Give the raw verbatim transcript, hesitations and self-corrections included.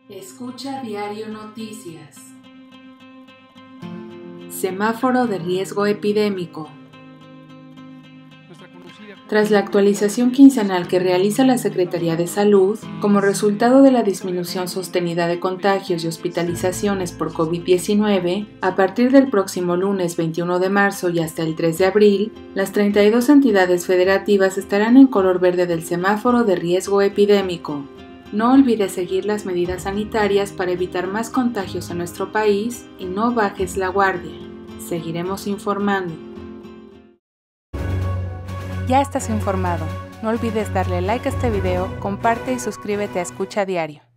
Escucha Diario Noticias. Semáforo de riesgo epidémico. Tras la actualización quincenal que realiza la Secretaría de Salud, como resultado de la disminución sostenida de contagios y hospitalizaciones por COVID diecinueve, a partir del próximo lunes veintiuno de marzo y hasta el tres de abril, las treinta y dos entidades federativas estarán en color verde del semáforo de riesgo epidémico. No olvides seguir las medidas sanitarias para evitar más contagios en nuestro país y no bajes la guardia. Seguiremos informando. Ya estás informado. No olvides darle like a este video, comparte y suscríbete a Escucha Diario.